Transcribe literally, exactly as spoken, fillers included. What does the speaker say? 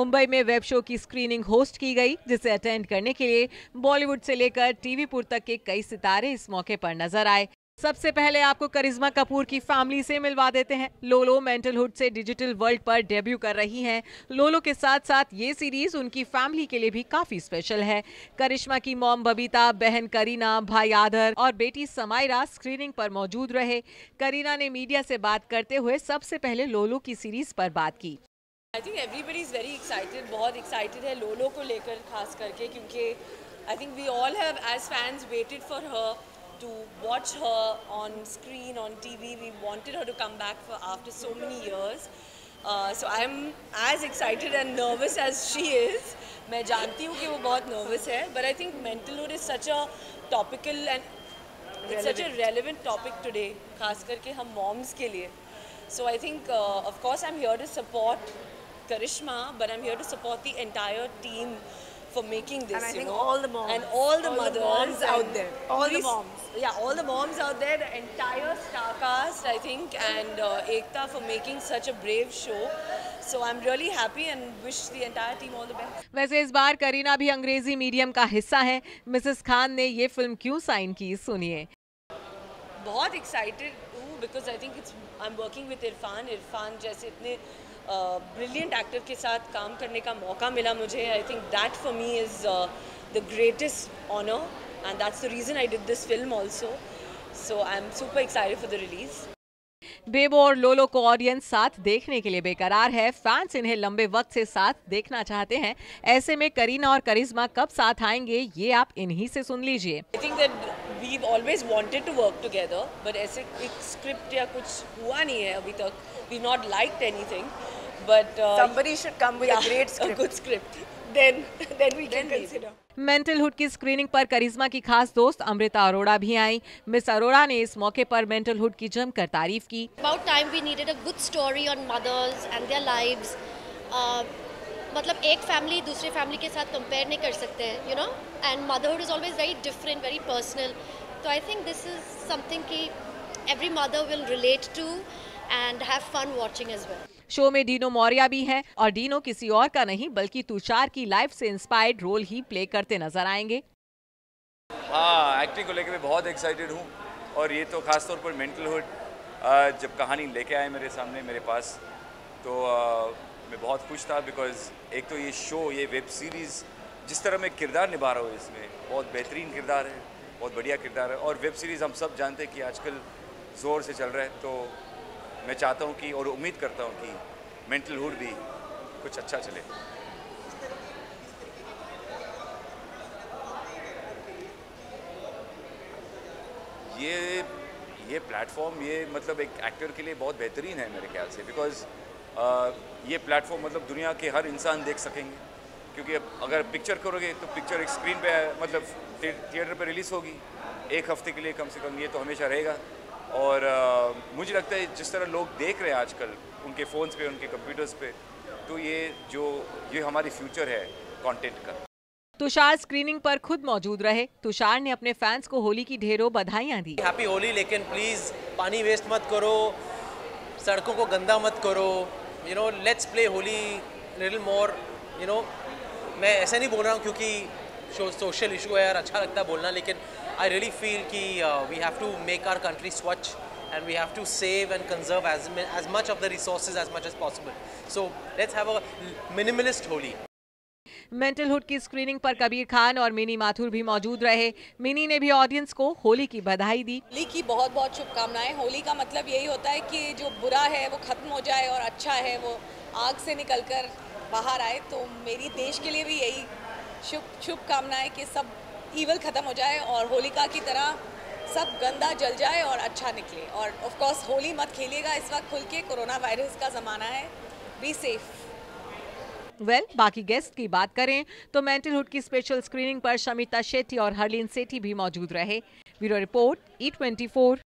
मुंबई में web show की screening host की गई, जिसे अटेंड करने के लिए बॉलीवुड से लेकर टीवी पुर तक के कई सितारे इस मौके पर नजर आए। सबसे पहले आपको करिश्मा कपूर की फैमिली से मिलवा देते हैं। लोलो मेंटलहुड से डिजिटल वर्ल्ड पर डेब्यू कर रही हैं। लोलो के साथ साथ ये सीरीज उनकी फैमिली के लिए भी काफी स्पेशल है। करिश्मा की मॉम बबीता, बहन करीना, भाई आदर और बेटी समायरा स्क्रीनिंग पर मौजूद रहे। करीना ने मीडिया से बात करते हुए सबसे पहले लोलो की सीरीज पर बात की। I think everybody is very excited, बहुत एक्साइटेड है लोलो को लेकर खास करके, क्योंकि I think we all have as fans waited for her to watch her on screen, on T V. We wanted her to come back for after so many years. Uh, so I'm as excited and nervous as she is. मैं जानती हूँ कि वो बहुत nervous है, but I think mentalhood is such a topical and it's such a relevant topic today, खास करके हम moms के लिए. So I think uh, of course I'm here to support Karishma, but I'm here to support the entire team for making this. And I think you know? all the moms, and all the all mothers the moms out there, all the moms. Yeah, all the moms out there, the entire star cast, I think, and uh, Ekta for making such a brave show. So I'm really happy and wish the entire team all the best. वैसे इस बार करीना भी अंग्रेजी medium का हिस्सा है। Mrs Khan ने ये film क्यों साइन की, सुनिए। बहुत excited हूँ because I think it's I'm working with Irfan Irfan जैसे इतने ब्रिलियंट एक्टर के साथ काम करने का मौका मिला मुझे। I think that for me is the greatest honour and that's the reason I did this film also. So I am super excited for the release. Bebo और लोलो को ऑडियंस साथ देखने के लिए बेकरार है। फैंस इन्हें लंबे वक्त से साथ देखना चाहते हैं। ऐसे में करीना और करिश्मा कब साथ आएंगे, ये आप इन्हीं से सुन लीजिए। I think that we've always wanted to work together, but ऐसे एक स्क्रिप्ट या कुछ हुआ नहीं है अभी तक। We've not liked anything, but uh, somebody should come with yeah, a great script. a good script. Then, then we can consider. मेंटलहुड की स्क्रीनिंग पर करिश्मा की खास दोस्त अमृता अरोड़ा भी आई। मिस अरोड़ा ने इस मौके पर मेंटलहुड की जमकर तारीफ की। About time we needed a good story on mothers and their lives. Uh, मतलब एक फैमिली दूसरे फैमिली के साथ कंपेयर नहीं कर सकते हैं, you know, and motherhood is always very different, very personal. तो I think this is something कि every mother will relate to and have fun watching as well. Show में डीनो मौर्या भी हैं और डीनो किसी और का नहीं बल्कि तुषार की लाइफ से इंस्पायर्ड रोल ही प्ले करते नजर आएंगे। हाँ, एक्टिंग को लेकर मैं बहुत एक्साइटेड हूँ और ये तो खास तौर पर मेंटलहुड जब कहानी लेके आए मेरे सामने मेरे पास तो uh, मैं बहुत खुश था बिकॉज एक तो ये शो, ये वेब सीरीज़ जिस तरह मैं किरदार निभा रहा हूँ इसमें बहुत बेहतरीन किरदार है, बहुत बढ़िया किरदार है। और वेब सीरीज़ हम सब जानते हैं कि आजकल ज़ोर से चल रहा है, तो मैं चाहता हूँ कि और उम्मीद करता हूँ कि मेंटलहुड भी कुछ अच्छा चले। ये ये प्लेटफॉर्म ये मतलब एक एक्टर के लिए बहुत बेहतरीन है मेरे ख्याल से, बिकॉज ये प्लेटफॉर्म मतलब दुनिया के हर इंसान देख सकेंगे, क्योंकि अब अगर पिक्चर करोगे तो पिक्चर एक स्क्रीन पे मतलब थिएटर पे रिलीज़ होगी एक हफ्ते के लिए कम से कम, ये तो हमेशा रहेगा। और uh, मुझे लगता है जिस तरह लोग देख रहे हैं आजकल उनके फ़ोन्स पे, उनके कंप्यूटर्स पे, तो ये जो ये हमारी फ्यूचर है कंटेंट का। तुषार स्क्रीनिंग पर खुद मौजूद रहे। तुषार ने अपने फैंस को होली की ढेरों बधाइयां दी। हैप्पी होली, लेकिन प्लीज़ पानी वेस्ट मत करो, सड़कों को गंदा मत करो, you know, let's play Holi little more, you know. मैं ऐसे नहीं बोल रहा हूँ क्योंकि सोशल इशू है यार, अच्छा लगता है बोलना, लेकिन आई रियली फील कि we have to make our country swachh and we have to save and conserve as as much of the resources as much as possible. So let's have a minimalist Holi. Mentalhood की screening पर कबीर खान और mini Mathur भी मौजूद रहे। Mini ने भी audience को होली की बधाई दी। होली की बहुत बहुत शुभकामनाएं। होली का मतलब यही होता है कि जो बुरा है वो खत्म हो जाए और अच्छा है वो आग से निकलकर बाहर आए। तो मेरी देश के लिए भी यही शुभ शुभकामनाएं कि सब ईवल खत्म हो जाए और होलिका की तरह सब गंदा जल जाए और अच्छा निकले। और ऑफ कोर्स होली मत खेलिएगा इस वक्त खुल के, कोरोना वायरस का ज़माना है, बी सेफ। वेल well, बाकी गेस्ट की बात करें तो मेंटलहुड की स्पेशल स्क्रीनिंग पर शमिता शेट्टी और हरलीन सेठी भी मौजूद रहे। Bureau report, E twenty four.